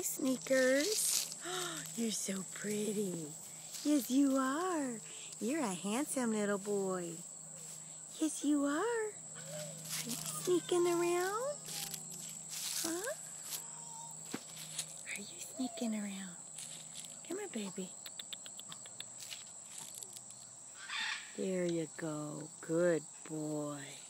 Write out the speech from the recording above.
sneakers. You're so pretty. Yes, you are. You're a handsome little boy. Yes, you are. Are you sneaking around? Huh? Are you sneaking around? Come here, baby. There you go. Good boy.